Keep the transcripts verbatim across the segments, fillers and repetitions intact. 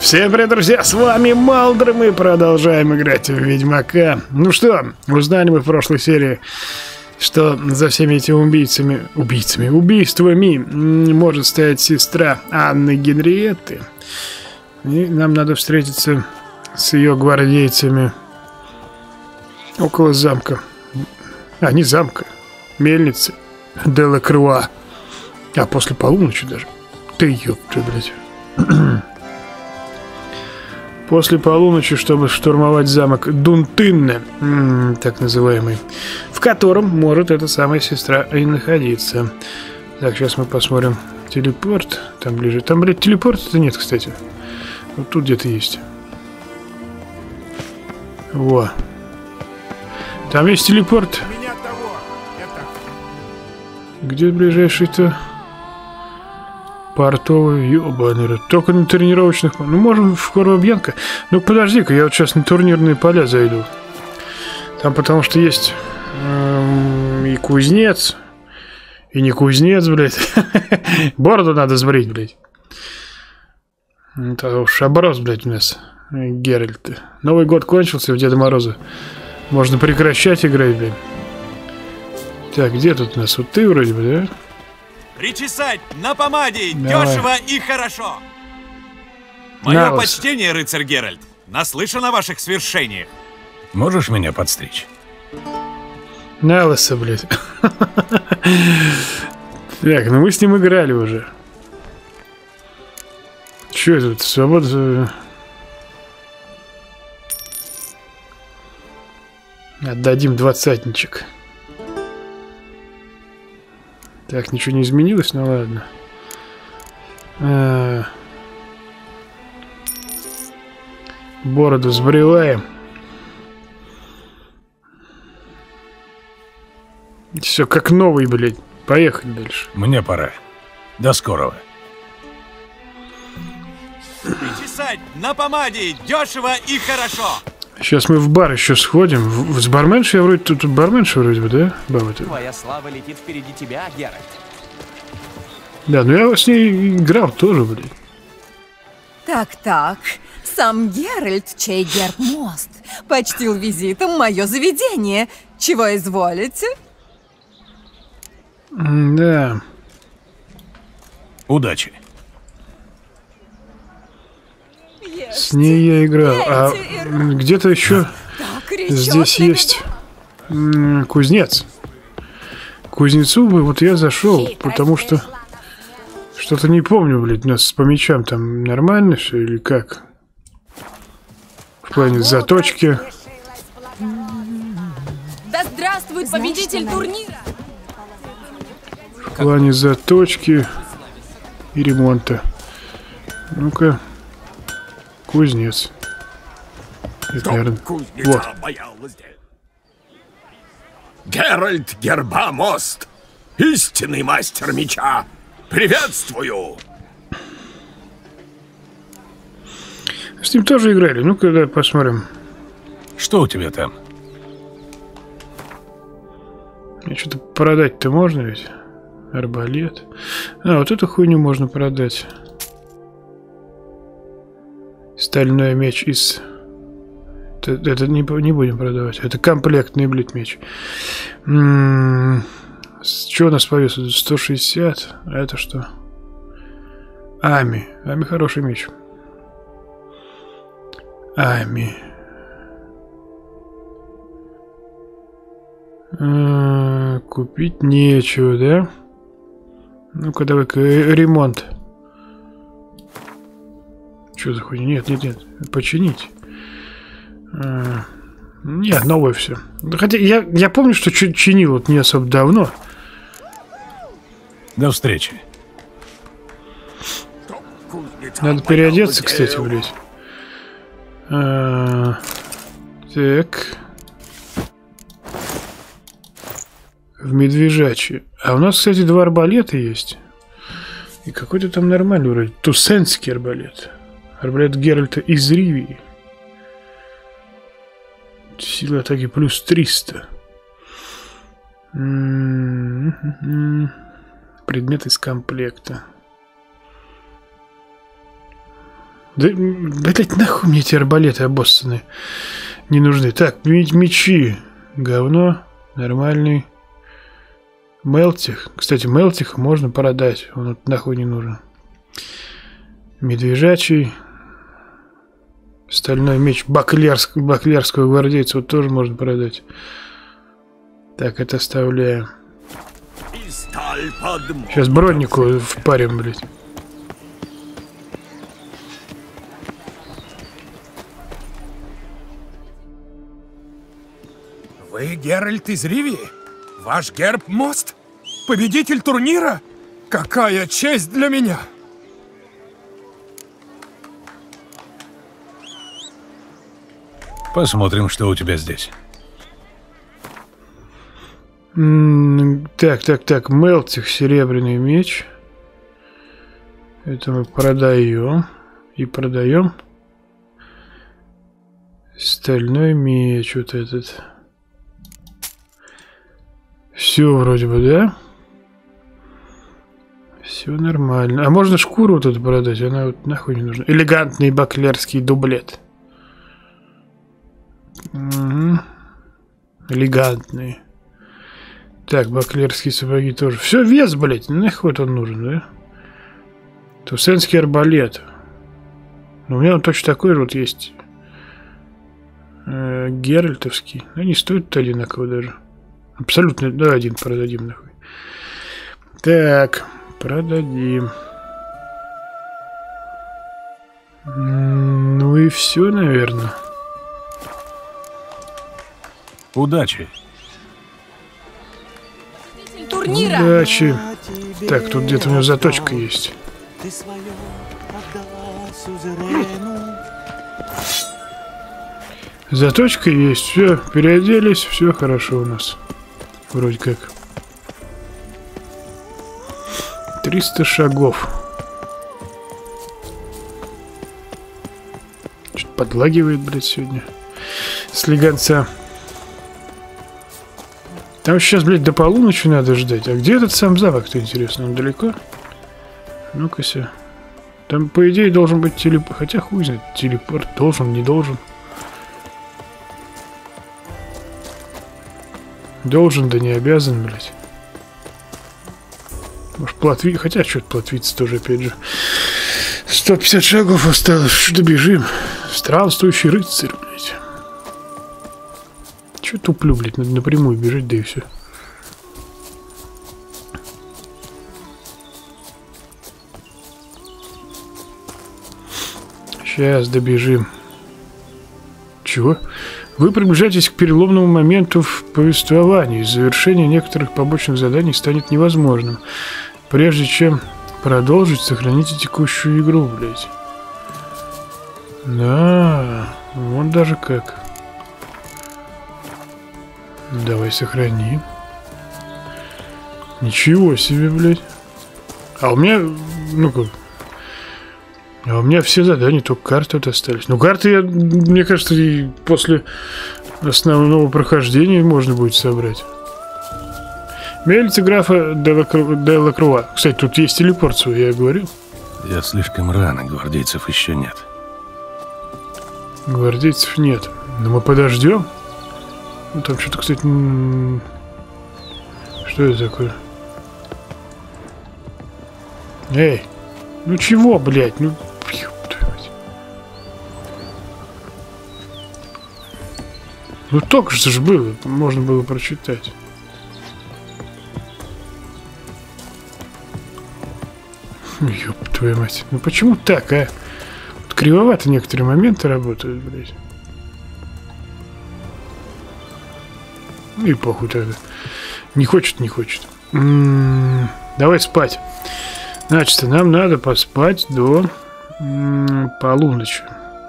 Всем привет, друзья, с вами Малдер, мы продолжаем играть в Ведьмака. Ну что, узнали мы в прошлой серии, что за всеми этими убийцами, убийцами, убийствами может стоять сестра Анны Генриетты. И нам надо встретиться с ее гвардейцами около замка. А, не замка, мельницы Делакруа. А после полуночи даже. Ты ёпта, блядь. После полуночи, чтобы штурмовать замок Дунтынне, так называемый, в котором может эта самая сестра и находиться. Так, сейчас мы посмотрим. Телепорт. Там ближе. Там, блядь, телепорта-то нет, кстати. Вот тут где-то есть. Во. Там есть телепорт. Где ближайший-то? Портовый, ёбаный рот. Только на тренировочных... Ну, можем в Коробьянка. Ну, подожди-ка, я вот сейчас на турнирные поля зайду. Там потому что есть эм, и кузнец, и не кузнец, блядь. Бороду надо сбрить, блядь. Это уж оброс, блядь, у нас Геральт. Новый год кончился, в Деда Мороза. Можно прекращать играть, блядь. Так, где тут у нас? Вот ты вроде бы, да? Причесать на помаде, Давай. Дешево и хорошо. Мое На вас. почтение, рыцарь Геральт. Наслышан о ваших свершениях. Можешь меня подстричь? На лысо, блядь. Так, ну мы с ним играли уже. Че это? Свобода... Отдадим двадцатничек. Так, ничего не изменилось, ну ладно. А... Бороду сбриваем. Все как новый, блядь. Поехали дальше. Мне пора. До скорого. Причесать на помаде, дешево и хорошо. Сейчас мы в бар еще сходим. В, в, с барменшей я вроде тут, тут барменша вроде бы, да? Баба-то. Твоя слава летит впереди тебя, Геральт. Да, ну я с ней играл тоже, блядь. Так-так, сам Геральт, чей герб мост, почтил визитом мое заведение. Чего изволите? М, Да. Удачи. С ней я играл. А м, где-то еще Так речет здесь для есть м, кузнец. К кузнецу бы вот я зашел, потому что что-то не помню, блядь, у нас по мечам там нормально все или как? В плане заточки. Да здравствует победитель турнира! В плане заточки и ремонта. Ну-ка. Кузнец. Это, наверное... Вот. Геральт Гербамост, истинный мастер меча. Приветствую! С ним тоже играли. Ну-ка, давай посмотрим. Что у тебя там? Мне что-то продать-то можно ведь? Арбалет. А, вот эту хуйню можно продать. Стальной меч из... Это, это не, не будем продавать. Это комплектный, блядь, меч. М-м-м. Что у нас по весу? сто шестьдесят. А это что? Ами. Ами хороший меч. Ами. А, купить нечего, да? Ну-ка, давай-ка ремонт. Что за хуйня? Нет, нет, нет. Починить. А, нет, новое все. Хотя я, я помню, что чинил вот не особо давно. До встречи. Надо переодеться, кстати, блядь. А, так. В медвежачье. А у нас, кстати, два арбалета есть. И какой-то там нормальный вроде. Тусенский арбалет. Арбалет Геральта из Ривии. Сила атаки плюс триста. М-м-м. Предмет из комплекта. Да, блять, нахуй мне эти арбалеты обоссанные не нужны. Так, мечи. Говно. Нормальный. Мелтих. Кстати, Мелтих можно продать. Он вот нахуй не нужен. Медвежачий. Стальной меч Баклерск, Баклерского гвардейца вот тоже можно продать. Так, это оставляем. Сейчас броннику впарим, блядь. Вы Геральт из Ривии? Ваш герб мост? Победитель турнира? Какая честь для меня! Посмотрим, что у тебя здесь. Так, так, так. Мелтих, серебряный меч. Это мы продаем. И продаем. Стальной меч вот этот. Все вроде бы, да? Все нормально. А можно шкуру вот эту продать? Она вот нахуй не нужна. Элегантный баклерский дублет. Угу. Элегантный. Так, баклерские сапоги тоже. Все, вес, блядь. Нахуй вот он нужен, да? Тусенский арбалет. Но у меня он точно такой же вот есть. Э, Геральтовский. Они стоят одинаково даже. Абсолютно, да, один продадим, нахуй. Так, продадим. Ну и все, наверное. Удачи. Турнира. Удачи. Так, тут где-то у него заточка есть. Ты свое отдала сюзерену. Заточка есть, все, переоделись, все хорошо у нас. Вроде как. триста шагов. Что-то подлагивает, блядь, сегодня. Слегонца. Там сейчас, блядь, до полуночи надо ждать. А где этот сам замок-то, интересно? Он далеко? Ну-ка-ся. Там, по идее, должен быть телепорт. Хотя хуй знает, телепорт должен, не должен. Должен, да не обязан, блядь. Может, плотви... Хотя, что-то плотвица тоже, опять же. сто пятьдесят шагов осталось. Что бежим? Странствующий рыцарь, блядь. Че туплю, блядь? Надо напрямую бежать, да и все. Сейчас добежим. Чего? Вы приближаетесь к переломному моменту в повествовании. Завершение некоторых побочных заданий станет невозможным. Прежде чем продолжить, сохраните текущую игру, блядь. Да, вот даже как. Давай сохрани. Ничего себе, блядь. А у меня... Ну-ка. А у меня все задания, только карты вот остались. Ну, карты, я, мне кажется, и после основного прохождения можно будет собрать. Мельница графа де Лакруа. Кстати, тут есть телепорт свой, я говорил. Я слишком рано, гвардейцев еще нет. Гвардейцев нет. Но мы подождем. Ну, там что-то, кстати... Что это такое? Эй! Ну чего, блядь? Ну... Ну только что же было, можно было прочитать. Ёб твою мать. Ну почему так, а? Вот кривовато некоторые моменты работают, блядь. Ну и похуй тогда. Не хочет, не хочет. М-м-м, давай спать. Значит, нам надо поспать до м-м, полуночи.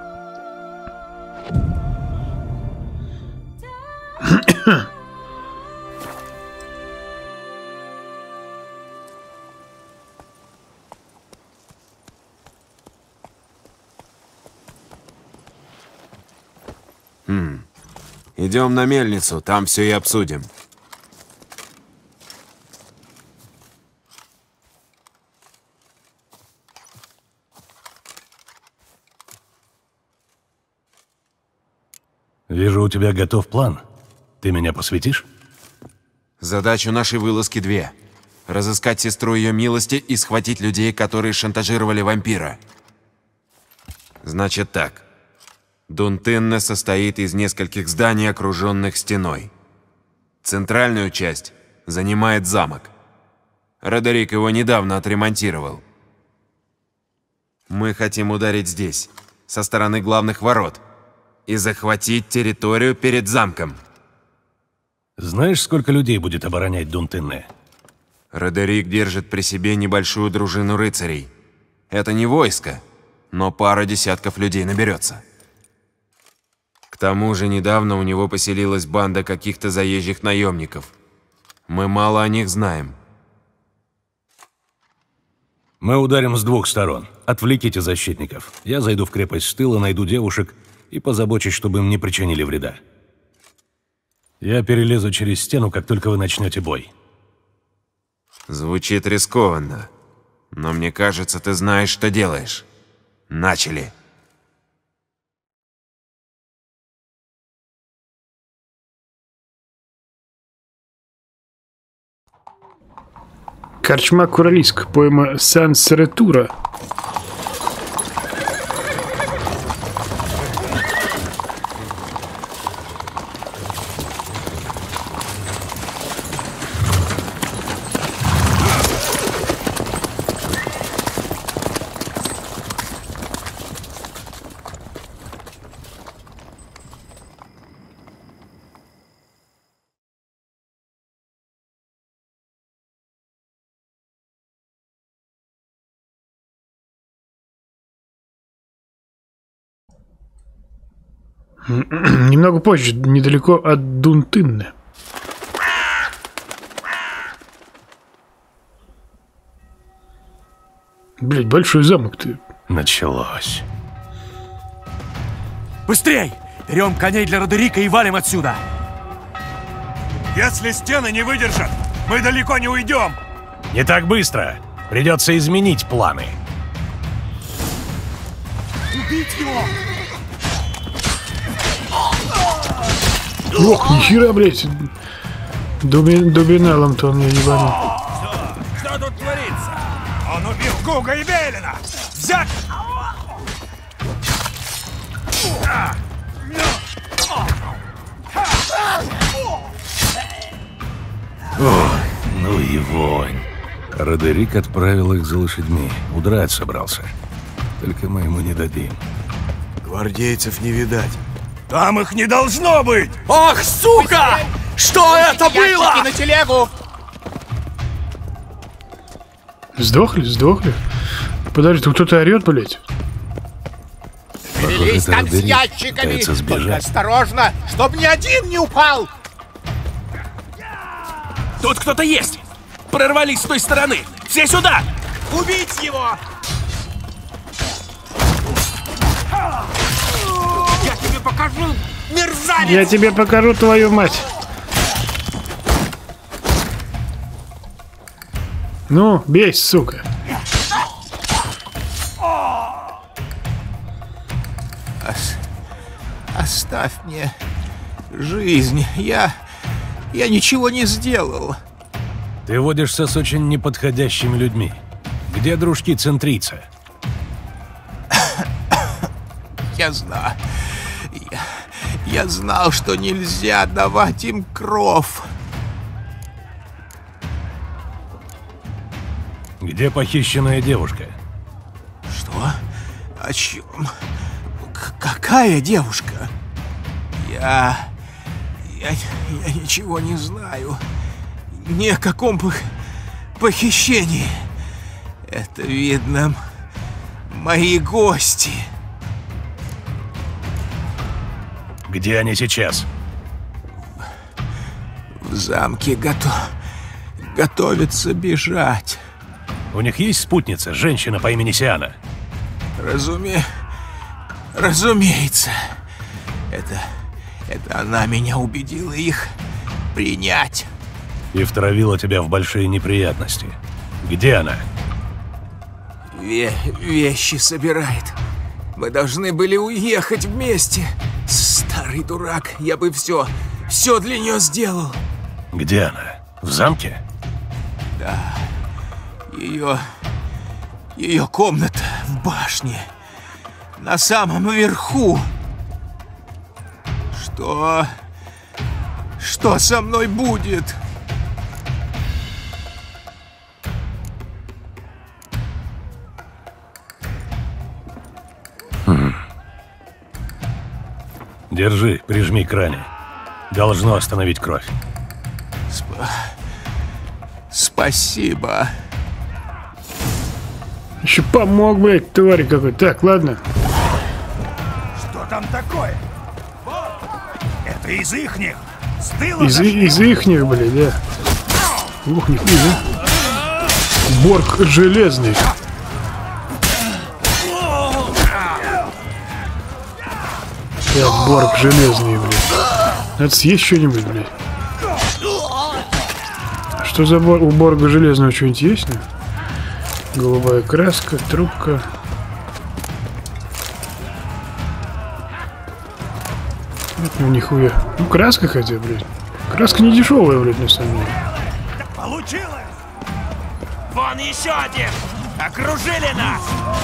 Хм. Идем на мельницу, там все и обсудим. Вижу, у тебя готов план. Ты меня посвятишь? Задача нашей вылазки две. Разыскать сестру ее милости и схватить людей, которые шантажировали вампира. Значит так. Дунтынне состоит из нескольких зданий, окруженных стеной. Центральную часть занимает замок. Родерик его недавно отремонтировал. Мы хотим ударить здесь, со стороны главных ворот, и захватить территорию перед замком. Знаешь, сколько людей будет оборонять Дунтынне? Родерик держит при себе небольшую дружину рыцарей. Это не войско, но пара десятков людей наберется. К тому же недавно у него поселилась банда каких-то заезжих наемников. Мы мало о них знаем. Мы ударим с двух сторон. Отвлеките защитников. Я зайду в крепость с тыла, найду девушек и позабочусь, чтобы им не причинили вреда. Я перелезу через стену, как только вы начнете бой. Звучит рискованно, но мне кажется, ты знаешь, что делаешь. Начали. Корчма Куралиск, пойма Сан-Сретура. Немного позже, недалеко от Дунтынне. Блять, большой замок ты. Началось. Быстрей! Берем коней для Родерика и валим отсюда! Если стены не выдержат, мы далеко не уйдем! Не так быстро. Придется изменить планы. Убить его! Ох, нихера, блять. Дуби, дубиналом-то он меня ебанул. Что тут творится? Он убил Гуга и Велена! Взять! Ох, ну и вонь. Родерик отправил их за лошадьми. Удрать собрался. Только мы ему не дадим. Гвардейцев не видать. Там их не должно быть! Ах, сука! Что это было? На телегу! Сдохли, сдохли. Подожди, тут кто-то орет, блять. Похоже, это Родерик пытается сбежать. Осторожно, чтоб ни один не упал! Тут кто-то есть! Прорвались с той стороны! Все сюда! Убить его! Я тебе покажу, мерзавец! Я тебе покажу твою мать. Ну, бей, сука. Ос... Оставь мне жизнь. Я... Я ничего не сделал. Ты водишься с очень неподходящими людьми. Где дружки центрийца? Я знал. Я... Я знал, что нельзя давать им кров. Где похищенная девушка? Что? О чем? К- какая девушка? Я... я... Я ничего не знаю. Ни о каком пох... похищении. Это, видно, мои гости. Где они сейчас? В замке готов... готовятся бежать. У них есть спутница, женщина по имени Сиана? Разуме... Разумеется. Это... Это она меня убедила их принять. И втравила тебя в большие неприятности. Где она? Ве... Вещи собирает. Мы должны были уехать вместе. С Старый дурак, я бы все, все для нее сделал. Где она? В замке? Да. Ее... Ее комната в башне. На самом верху. Что... Что со мной будет? Хм. Держи, прижми к ране. Должно остановить кровь. Спа... Спасибо. Еще помог, блядь, тварь какой. Так, ладно. Что там такое? Это из ихних. С тыла Из, зашли. из ихних, блядь, да. Ух, нихуя. Борг железный. Так, Борг железный, блядь. Надо съесть что-нибудь, блядь. Что за бор... у Борга железного что-нибудь есть? Ну? Голубая краска, трубка. Ну, нихуя. Ну, краска хотя, блядь. Краска не дешевая, блядь, на самом деле. Получилось! Вон еще один! Окружили нас!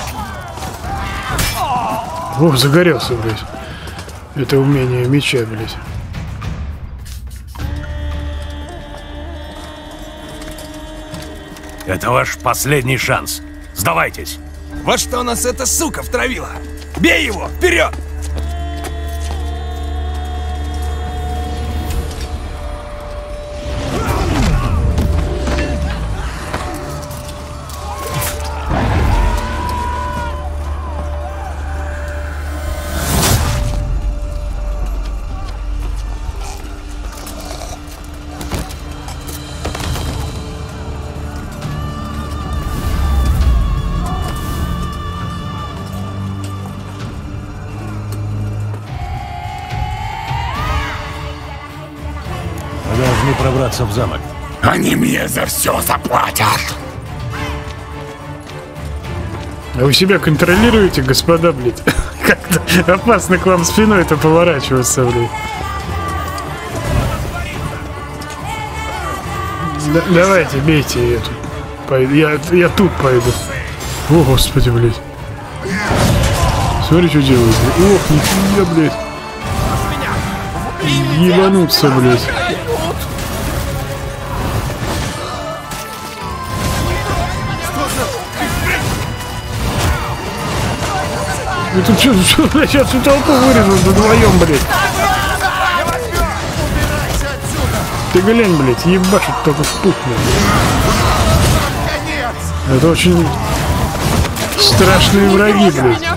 О, загорелся, блядь. Это умение меча, блядь. Это ваш последний шанс. Сдавайтесь. Во что нас эта сука втравила? Бей его! Вперед! Мы должны пробраться в замок. Они мне за все заплатят! А вы себя контролируете, господа, блядь? Как-то опасно к вам спиной-то поворачиваться, блядь. Да, давайте, бейте, я тут пойду. Я, я тут пойду. О, господи, блядь. Смотри, что делают. Ох, нихуя, блядь. Ебануться, блядь. Вы тут что, что, блядь, сейчас всю толпу вырезал вдвоем, блядь. Ты глянь, блядь, ебашит только в пух, блядь. Это очень страшные враги, блядь.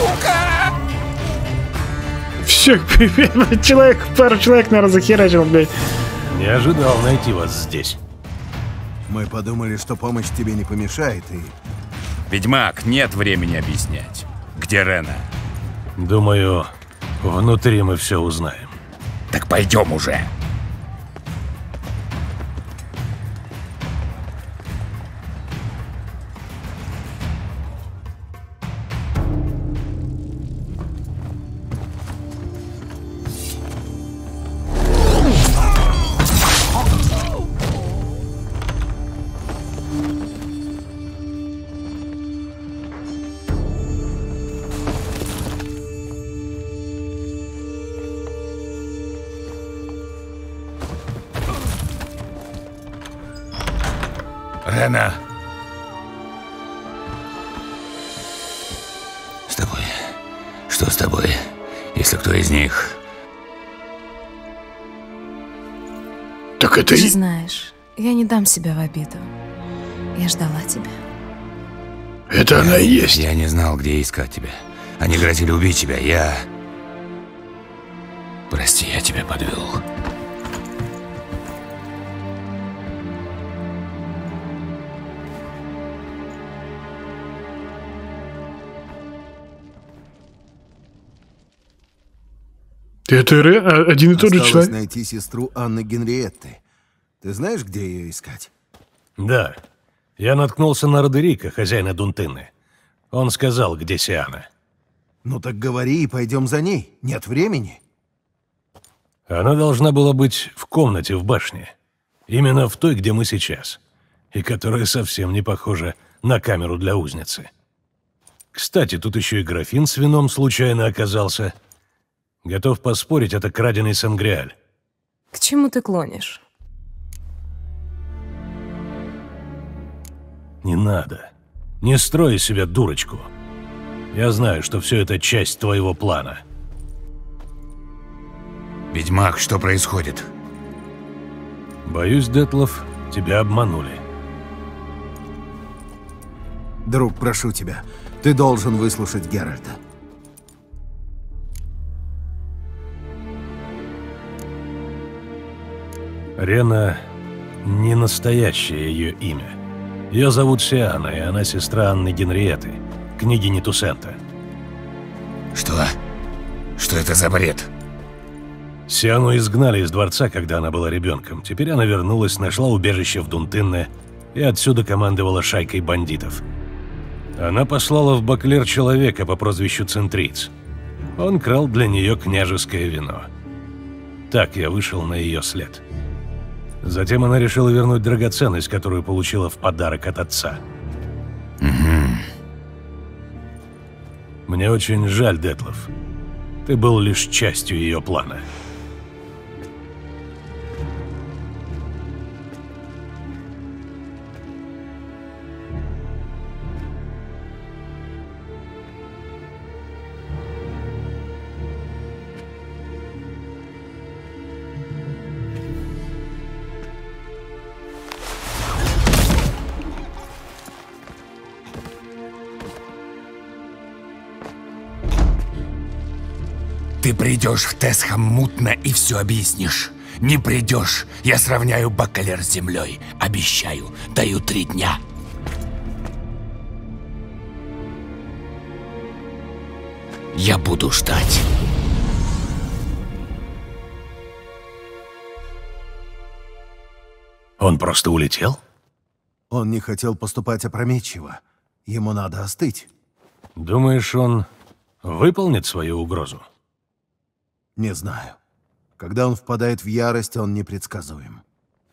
Все, человек, пару человек, наверное, захерачил, блядь. Не ожидал найти вас здесь. Мы подумали, что помощь тебе не помешает, и... Ведьмак, нет времени объяснять. Где Рена? Думаю, внутри мы все узнаем. Так пойдем уже. Рена. С тобой. Что с тобой, если кто из них? Так это Ты и... знаешь, я не дам себя в обиду. Я ждала тебя. Это я, она и есть. Я не знал, где искать тебя. Они грозили убить тебя. Я... Прости, я тебя подвел. Это Ре... один и тот же Осталось человек? найти сестру Анны Генриетты. Ты знаешь, где ее искать? Да. Я наткнулся на Родерика, хозяина Дунтыны. Он сказал, где Сиана. Ну так говори и пойдем за ней. Нет времени. Она должна была быть в комнате в башне. Именно в той, где мы сейчас. И которая совсем не похожа на камеру для узницы. Кстати, тут еще и графин с вином случайно оказался. Готов поспорить, это краденый Сангриаль. К чему ты клонишь? Не надо. Не строй из себя дурочку. Я знаю, что все это часть твоего плана. Ведьмак, что происходит? Боюсь, Детлов, тебя обманули. Друг, прошу тебя, ты должен выслушать Геральта. Рена — не настоящее ее имя. Ее зовут Сиана, и она сестра Анны Генриетты, княгини Тусента. Что? Что это за бред? Сиану изгнали из дворца, когда она была ребенком. Теперь она вернулась, нашла убежище в Дунтынне и отсюда командовала шайкой бандитов. Она послала в Баклер человека по прозвищу Центриц. Он крал для нее княжеское вино. Так я вышел на ее след. Затем она решила вернуть драгоценность, которую получила в подарок от отца. Угу. Мне очень жаль, Детлов. Ты был лишь частью ее плана. Ты придешь в Тесхам мутно и все объяснишь. Не придешь, я сравняю Бакалер с землей. Обещаю, даю три дня. Я буду ждать. Он просто улетел? Он не хотел поступать опрометчиво. Ему надо остыть. Думаешь, он выполнит свою угрозу? Не знаю. Когда он впадает в ярость, он непредсказуем.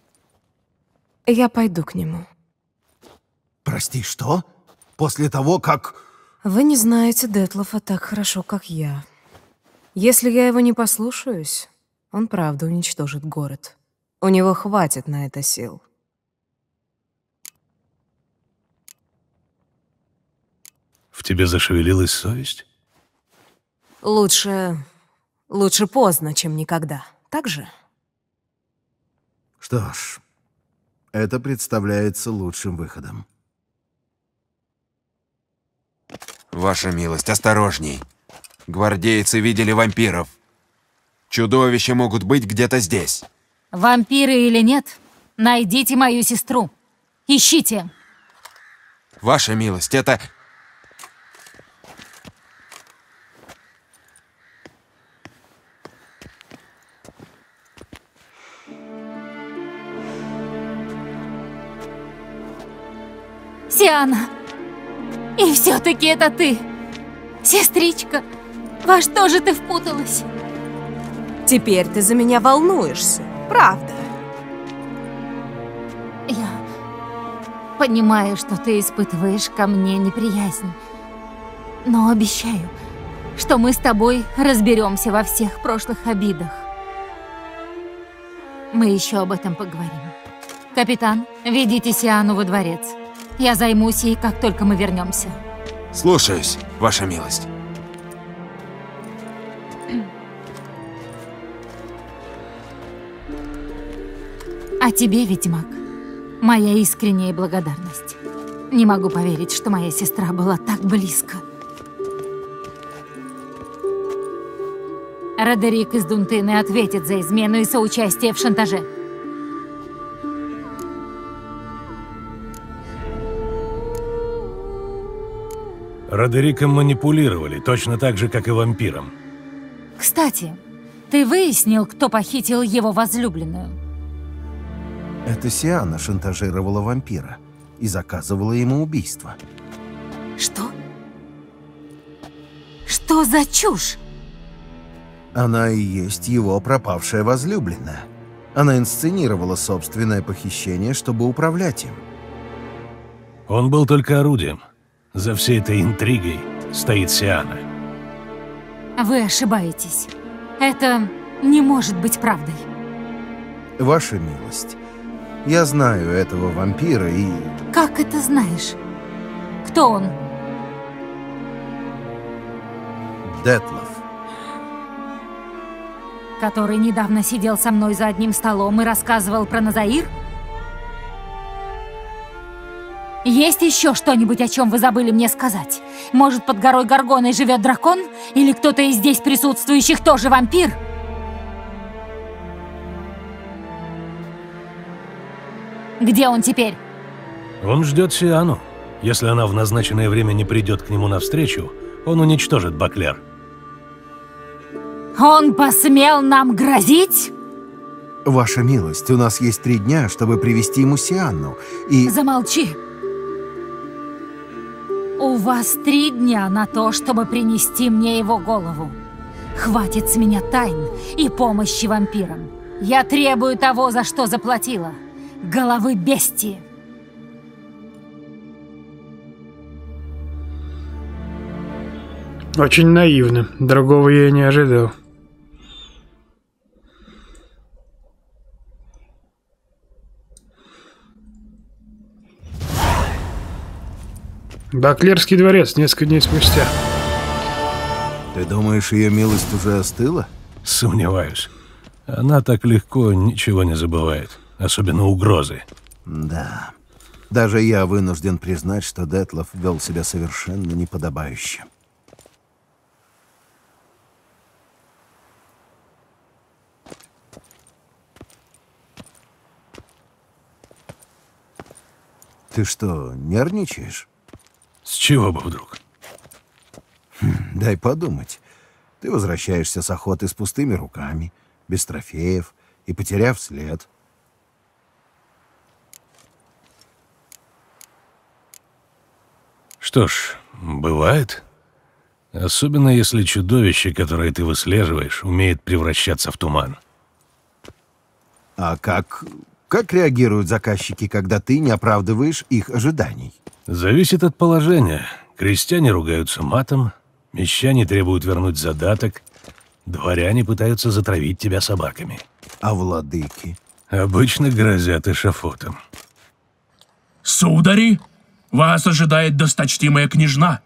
Я пойду к нему. Прости, что? После того, как... Вы не знаете Детлофа так хорошо, как я. Если я его не послушаюсь, он правда уничтожит город. У него хватит на это сил. В тебе зашевелилась совесть? Лучше... Лучше поздно, чем никогда. Так же? Что ж, это представляется лучшим выходом. Ваша милость, осторожней. Гвардейцы видели вампиров. Чудовища могут быть где-то здесь. Вампиры или нет, найдите мою сестру. Ищите. Ваша милость, это... Сиана! И все-таки это ты! Сестричка, во что же ты впуталась? Теперь ты за меня волнуешься, правда? Я понимаю, что ты испытываешь ко мне неприязнь. Но обещаю, что мы с тобой разберемся во всех прошлых обидах. Мы еще об этом поговорим. Капитан, ведите Сиану во дворец. Я займусь ей, как только мы вернемся. Слушаюсь, ваша милость. А тебе, ведьмак, моя искренняя благодарность. Не могу поверить, что моя сестра была так близко. Родерик из Дунтыны ответит за измену и соучастие в шантаже. Родериком манипулировали, точно так же, как и вампиром. Кстати, ты выяснил, кто похитил его возлюбленную? Это Сиана шантажировала вампира и заказывала ему убийство. Что? Что за чушь? Она и есть его пропавшая возлюбленная. Она инсценировала собственное похищение, чтобы управлять им. Он был только орудием. За всей этой интригой стоит Сиана. Вы ошибаетесь. Это не может быть правдой. Ваша милость, я знаю этого вампира и... Как это знаешь? Кто он? Детлов. Который недавно сидел со мной за одним столом и рассказывал про Назаир? Есть еще что-нибудь, о чем вы забыли мне сказать? Может, под горой Горгоной живет дракон? Или кто-то из здесь присутствующих тоже вампир? Где он теперь? Он ждет Сиану. Если она в назначенное время не придет к нему навстречу, он уничтожит Баклер. Он посмел нам грозить? Ваша милость, у нас есть три дня, чтобы привести ему Сианну, и... Замолчи. У вас три дня на то, чтобы принести мне его голову. Хватит с меня тайн и помощи вампирам. Я требую того, за что заплатила. Головы бестии. Очень наивно. Другого я и не ожидал. Баклерский дворец несколько дней спустя. Ты думаешь, ее милость уже остыла? Сомневаюсь. Она так легко ничего не забывает. Особенно угрозы. Да. Даже я вынужден признать, что Детлов вел себя совершенно неподобающе. Ты что, нервничаешь? С чего бы вдруг? Хм, дай подумать. Ты возвращаешься с охоты с пустыми руками, без трофеев и потеряв след. Что ж, бывает. Особенно если чудовище, которое ты выслеживаешь, умеет превращаться в туман. А как... как реагируют заказчики, когда ты не оправдываешь их ожиданий? Зависит от положения. Крестьяне ругаются матом, мещане требуют вернуть задаток, дворяне пытаются затравить тебя собаками. А владыки? Обычно грозят эшафотом. Судари, вас ожидает досточтимая княжна.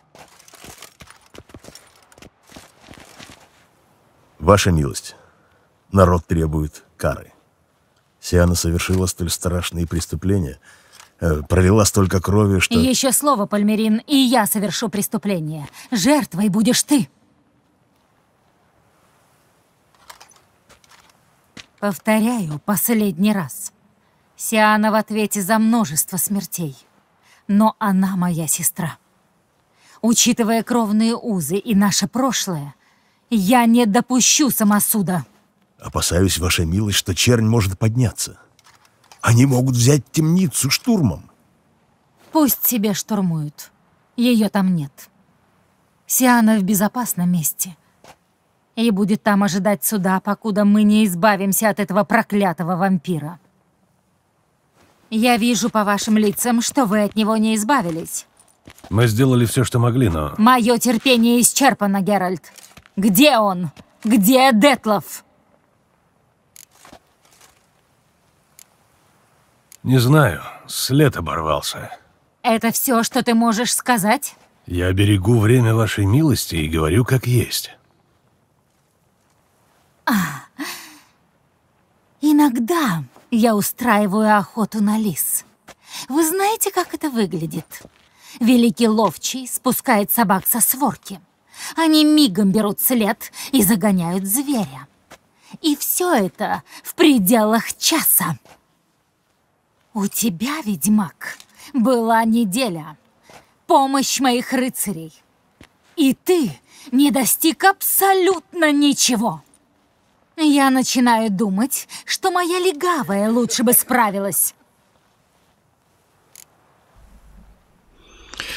Ваша милость, народ требует кары. Сиана совершила столь страшные преступления, э, пролила столько крови, что... Еще слово, Пальмерин, и я совершу преступление. Жертвой будешь ты. Повторяю последний раз. Сиана в ответе за множество смертей. Но она моя сестра. Учитывая кровные узы и наше прошлое, я не допущу самосуда. Опасаюсь, ваша милость, что чернь может подняться. Они могут взять темницу штурмом. Пусть себе штурмуют. Ее там нет. Сиана в безопасном месте. И будет там ожидать суда, покуда мы не избавимся от этого проклятого вампира. Я вижу по вашим лицам, что вы от него не избавились. Мы сделали все, что могли, но... Мое терпение исчерпано, Геральт. Где он? Где Детлов? Не знаю, след оборвался. Это все, что ты можешь сказать? Я берегу время вашей милости и говорю как есть. А, иногда я устраиваю охоту на лис. Вы знаете, как это выглядит? Великий ловчий спускает собак со сворки. Они мигом берут след и загоняют зверя. И все это в пределах часа. У тебя, ведьмак, была неделя. Помощь моих рыцарей. И ты не достиг абсолютно ничего. Я начинаю думать, что моя легавая лучше бы справилась.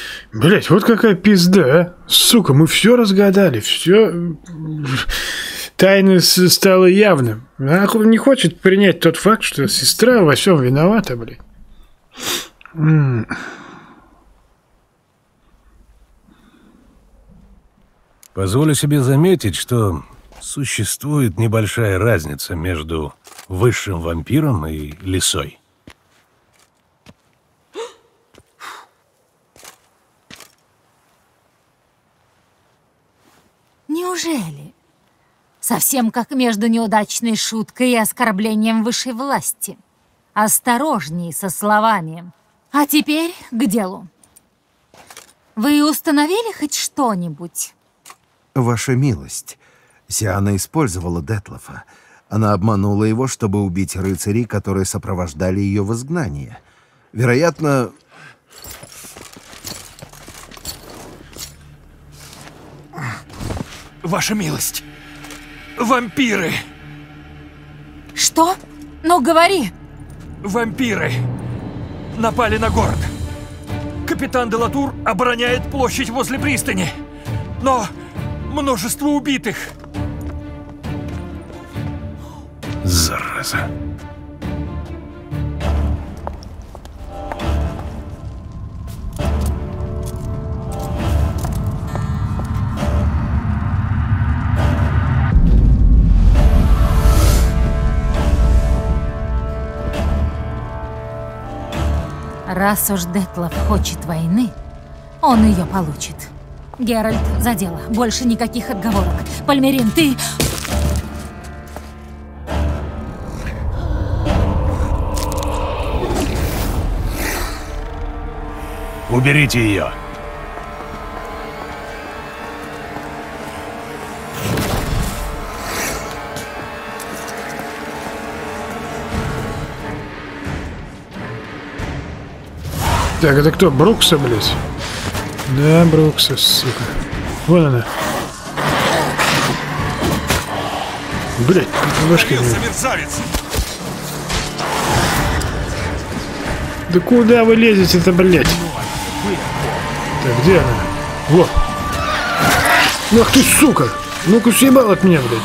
Блять, вот какая пизда, а? Сука, мы все разгадали, все... тайна стала явным. Она не хочет принять тот факт, что сестра во всем виновата, блин. М-м. Позволю себе заметить, что существует небольшая разница между высшим вампиром и лисой. Неужели? Совсем как между неудачной шуткой и оскорблением высшей власти. Осторожней со словами. А теперь к делу. Вы установили хоть что-нибудь? Ваша милость, Сиана использовала Детлофа. Она обманула его, чтобы убить рыцарей, которые сопровождали ее в изгнание. Вероятно... Ваша милость, вампиры! Что? Ну, говори! Вампиры напали на город. Капитан де Латур обороняет площадь возле пристани. Но множество убитых. Зараза. Раз уж Детлоф хочет войны, он ее получит. Геральт, за дело. Больше никаких отговорок. Пальмерин, ты... Уберите ее. Так, это кто? Брукса, блядь? Да, Брукса, сука. Вон она. Блядь, башки. Да куда вы лезете-то, блядь? Так, где она? Во! Ах ты, сука! Ну-ка, съебал от меня, блядь.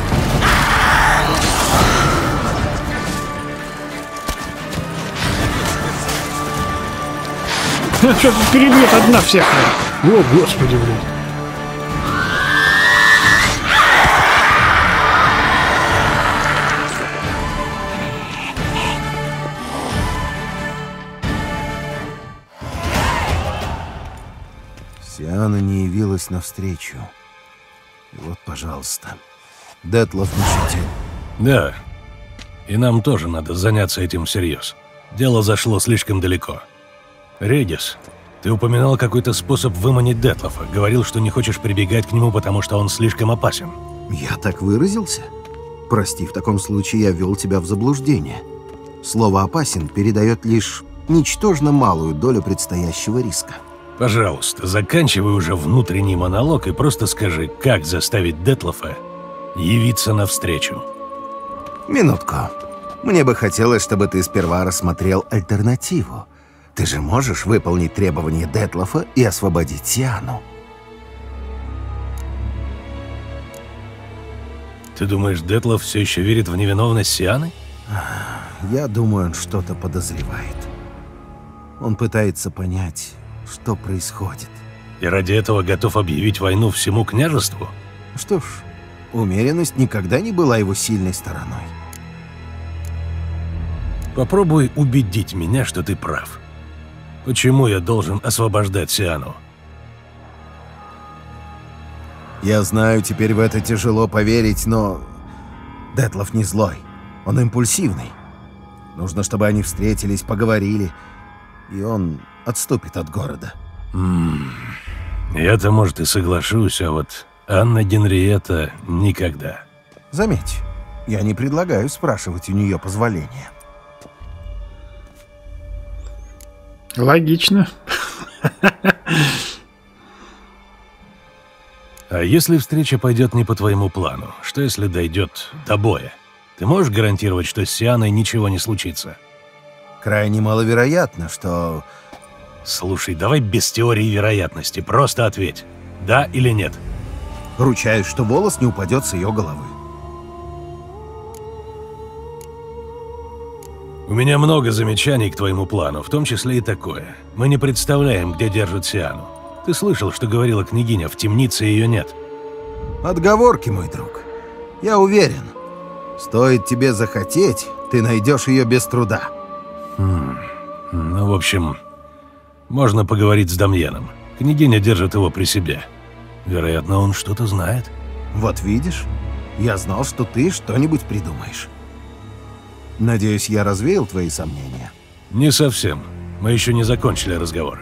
Что-то перебьет одна всех. О, господи, блядь. Сиана не явилась навстречу. И вот, пожалуйста, Детлоф не шутил. Да, и нам тоже надо заняться этим всерьез. Дело зашло слишком далеко. Регис, ты упоминал какой-то способ выманить Детлофа. Говорил, что не хочешь прибегать к нему, потому что он слишком опасен. Я так выразился? Прости, в таком случае я ввел тебя в заблуждение. Слово «опасен» передает лишь ничтожно малую долю предстоящего риска. Пожалуйста, заканчивай уже внутренний монолог и просто скажи, как заставить Детлофа явиться навстречу. Минутку. Мне бы хотелось, чтобы ты сперва рассмотрел альтернативу. Ты же можешь выполнить требования Детлофа и освободить Сиану. Ты думаешь, Детлоф все еще верит в невиновность Сианы? Я думаю, он что-то подозревает. Он пытается понять, что происходит. И ради этого готов объявить войну всему княжеству? Что ж, умеренность никогда не была его сильной стороной. Попробуй убедить меня, что ты прав. Почему я должен освобождать Сиану? Я знаю, теперь в это тяжело поверить, но... Детлоф не злой. Он импульсивный. Нужно, чтобы они встретились, поговорили, и он отступит от города. М-м, я-то, может, и соглашусь, а вот Анна Генриетта никогда. Заметь, я не предлагаю спрашивать у нее позволения. Логично. А если встреча пойдет не по твоему плану? Что если дойдет до боя? Ты можешь гарантировать, что с Сианой ничего не случится? Крайне маловероятно, что... Слушай, давай без теории вероятности. Просто ответь. Да или нет? Ручаюсь, что волос не упадет с ее головы. У меня много замечаний к твоему плану, в том числе и такое. Мы не представляем, где держат Сиану. Ты слышал, что говорила княгиня, в темнице ее нет. Отговорки, мой друг. Я уверен, стоит тебе захотеть, ты найдешь ее без труда. Хм. Ну, в общем, можно поговорить с Дамьеном. Княгиня держит его при себе. Вероятно, он что-то знает. Вот видишь, я знал, что ты что-нибудь придумаешь. Надеюсь, я развеял твои сомнения? Не совсем. Мы еще не закончили разговор.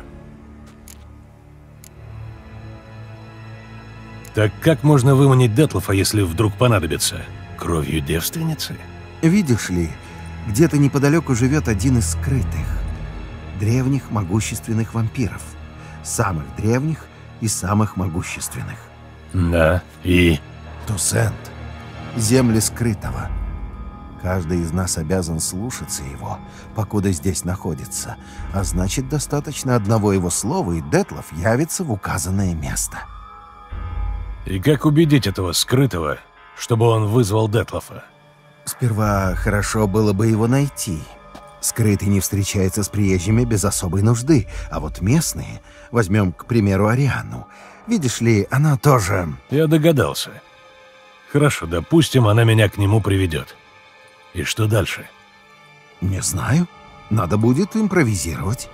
Так как можно выманить Детлофа, если вдруг понадобится? Кровью девственницы? Видишь ли, где-то неподалеку живет один из скрытых, древних могущественных вампиров. Самых древних и самых могущественных. Да, и... Тусент. Земли скрытого. Каждый из нас обязан слушаться его, покуда здесь находится. А значит, достаточно одного его слова, и Детлоф явится в указанное место. И как убедить этого скрытого, чтобы он вызвал Детлофа? Сперва хорошо было бы его найти. Скрытый не встречается с приезжими без особой нужды, а вот местные, возьмем, к примеру, Ариану. Видишь ли, она тоже... Я догадался. Хорошо, допустим, она меня к нему приведет. И что дальше? Не знаю. Надо будет импровизировать.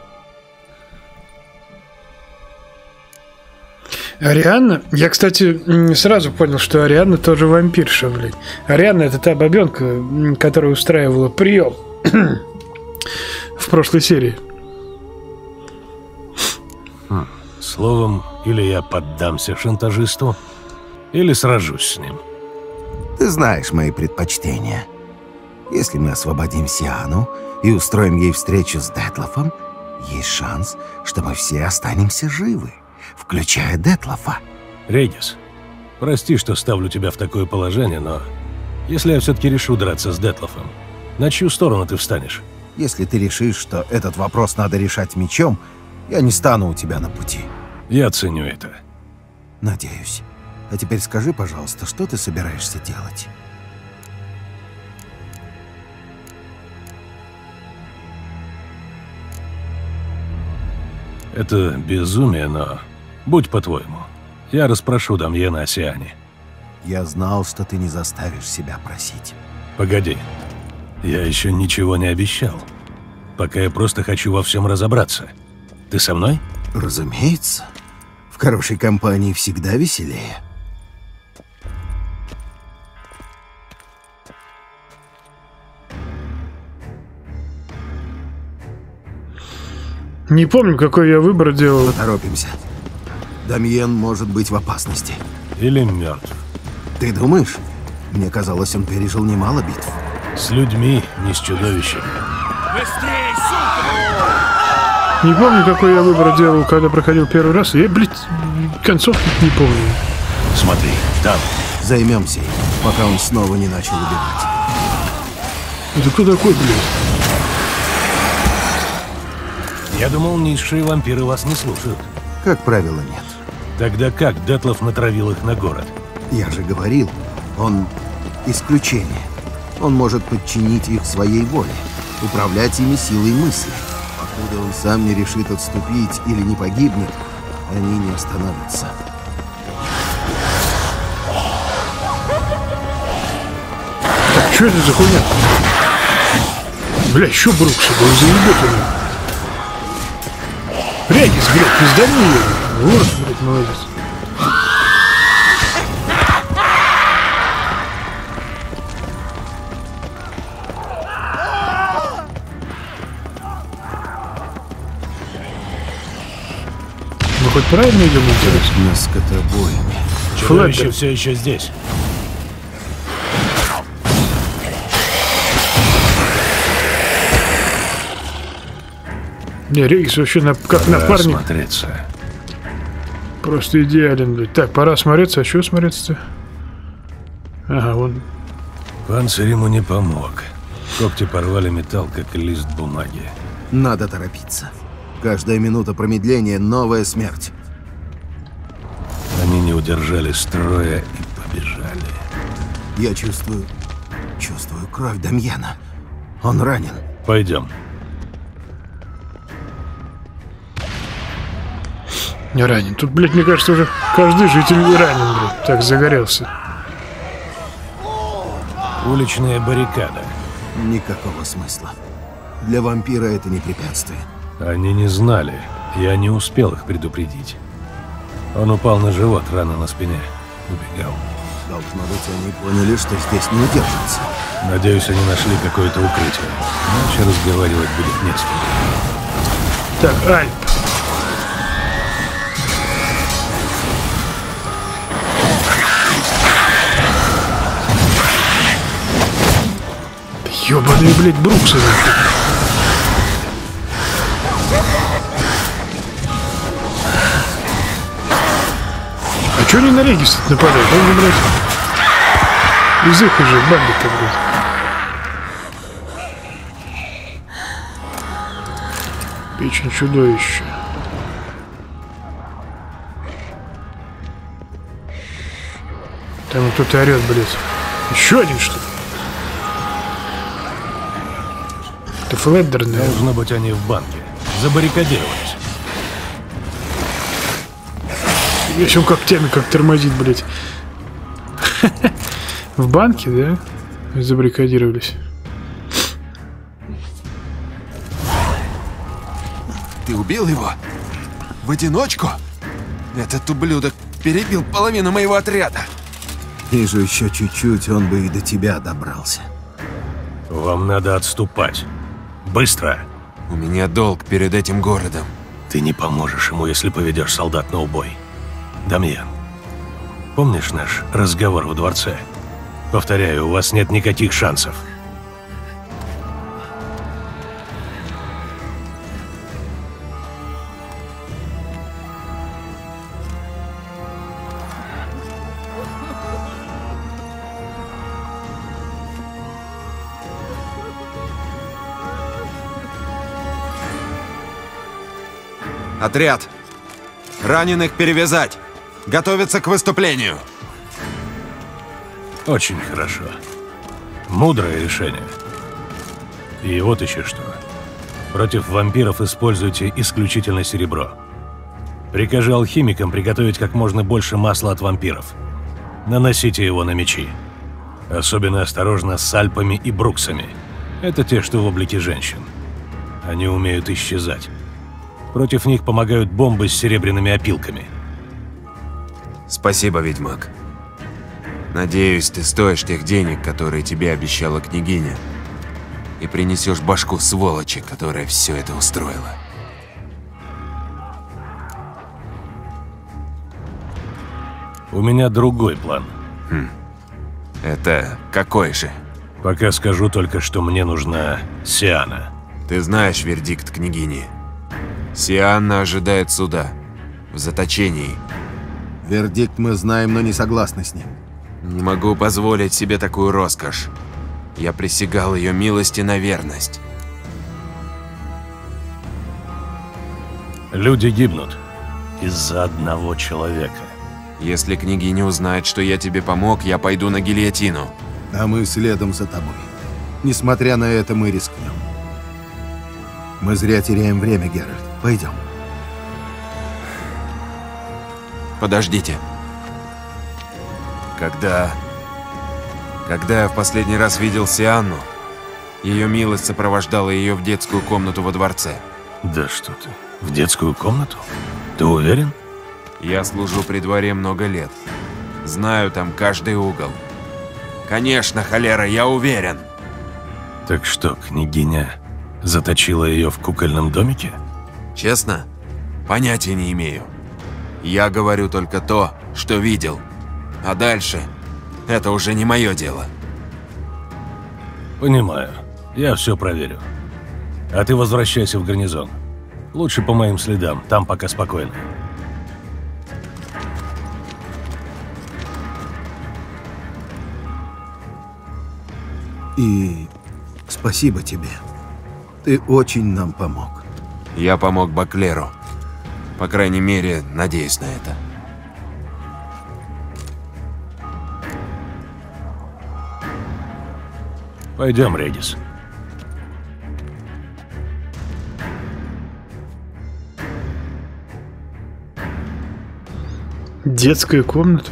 Арианна? Я, кстати, сразу понял, что Арианна тоже вампирша, блин. Арианна — это та бабенка, которая устраивала прием в прошлой серии. Хм. Словом, или я поддамся шантажисту, или сражусь с ним. Ты знаешь мои предпочтения. Если мы освободим Сиану и устроим ей встречу с Детлофом, есть шанс, что мы все останемся живы, включая Детлофа. Регис, прости, что ставлю тебя в такое положение, но если я все-таки решу драться с Детлофом, на чью сторону ты встанешь? Если ты решишь, что этот вопрос надо решать мечом, я не стану у тебя на пути. Я ценю это. Надеюсь. А теперь скажи, пожалуйста, что ты собираешься делать? Это безумие, но будь по-твоему. Я расспрошу Дамьена о Сиане. Я знал, что ты не заставишь себя просить. Погоди. Я еще ничего не обещал. Пока я просто хочу во всем разобраться. Ты со мной? Разумеется. В хорошей компании всегда веселее. Не помню, какой я выбор делал. Поторопимся. Дамьен может быть в опасности. Или мертв. Ты думаешь? Мне казалось, он пережил немало битв. С людьми, не с чудовищами. Быстрей, сука! Не помню, какой я выбор делал, когда проходил первый раз. Я, блядь, концовки не помню. Смотри, там. Займемся им, пока он снова не начал убивать. Это кто такой, блядь? Я думал, низшие вампиры вас не слушают. Как правило, нет. Тогда как Детлоф натравил их на город? Я же говорил, он исключение. Он может подчинить их своей воле, управлять ими силой мысли. Покуда он сам не решит отступить или не погибнет, они не остановятся. Так, что это за хуйня? Бля, еще Брукса, да заебет его. Регис, блядь, пиздани ее. Вот, блядь, молодец. Мы хоть правильно идем, интересно? На скотобойне. Чудовище все еще здесь. Не, Регис вообще на, как пора напарник. Смотреться. Просто идеален, блядь. Так, пора смотреться. А что смотреться-то? Ага, вон. Панцирь ему не помог. Когти порвали металл, как лист бумаги. Надо торопиться. Каждая минута промедления — новая смерть. Они не удержали строя и побежали. Я чувствую... чувствую кровь Дамьена. Он ранен. Пойдем. Не ранен. Тут, блядь, мне кажется, уже каждый житель ранен, блядь. Так загорелся. Уличная баррикада. Никакого смысла. Для вампира это не препятствие. Они не знали. Я не успел их предупредить. Он упал на живот, рана на спине. Убегал. Должно быть, они поняли, что здесь не удержатся. Надеюсь, они нашли какое-то укрытие. Иначе разговаривать будет не с кем. Так, Альп. Ёбаные, блядь, бруксы. А чё они на Регис нападают? Он, блядь, из их уже бандика, блядь. Печень чудовища. Там кто-то орёт, блядь. Еще один, что ли? Это Флэддер, наверное. Должно быть, они в банке. Забаррикадировались. Если он когтями как тормозит, блядь. В банке, да? Забаррикадировались. Ты убил его? В одиночку? Этот ублюдок перебил половину моего отряда. Вижу, еще чуть-чуть, он бы и до тебя добрался. Вам надо отступать. Быстро. У меня долг перед этим городом. Ты не поможешь ему, если поведешь солдат на убой. Дамьян, помнишь наш разговор во дворце? Повторяю, у вас нет никаких шансов. Отряд! Раненых перевязать! Готовиться к выступлению! Очень хорошо. Мудрое решение. И вот еще что. Против вампиров используйте исключительно серебро. Прикажи алхимикам приготовить как можно больше масла от вампиров. Наносите его на мечи. Особенно осторожно с альпами и бруксами. Это те, что в облике женщин. Они умеют исчезать. Против них помогают бомбы с серебряными опилками. Спасибо, ведьмак. Надеюсь, ты стоишь тех денег, которые тебе обещала княгиня, и принесешь башку сволочи, которая все это устроила. У меня другой план. Хм. Это какой же? Пока скажу только, что мне нужна Сиана. Ты знаешь вердикт княгини. Сианна ожидает суда. В заточении. Вердикт мы знаем, но не согласны с ним. Не могу позволить себе такую роскошь. Я присягал ее милости на верность. Люди гибнут из-за одного человека. Если княгиня узнает, что я тебе помог, я пойду на гильотину. А мы следом за тобой. Несмотря на это, мы рискнем. Мы зря теряем время, Геральт. Пойдем. Подождите. Когда... Когда я в последний раз видел Сианну, ее милость сопровождала ее в детскую комнату во дворце. Да что ты, в детскую комнату? Ты уверен? Я служу при дворе много лет. Знаю там каждый угол. Конечно, холера, я уверен. Так что, княгиня заточила ее в кукольном домике? Честно? Понятия не имею. Я говорю только то, что видел. А дальше это уже не мое дело. Понимаю. Я все проверю. А ты возвращайся в гарнизон. Лучше по моим следам, там пока спокойно. И спасибо тебе. Ты очень нам помог. Я помог Баклеру. По крайней мере, надеюсь на это. Пойдем, Регис. Детская комната?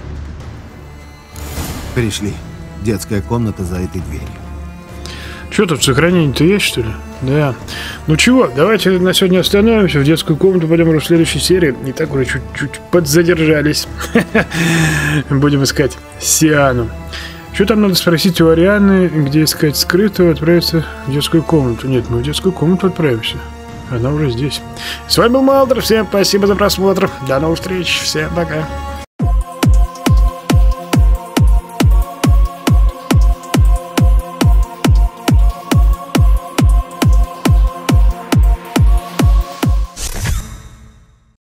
Пришли. Детская комната за этой дверью. Что тут, сохранение-то есть, что ли? Да. Ну чего, давайте на сегодня остановимся. В детскую комнату пойдем уже в следующей серии. И так уже чуть-чуть подзадержались. Будем искать Сиану. Что там надо спросить у Арианы, где искать скрытого, отправиться в детскую комнату? Нет, мы в детскую комнату отправимся. Она уже здесь. С вами был Малдер. Всем спасибо за просмотр. До новых встреч. Всем пока.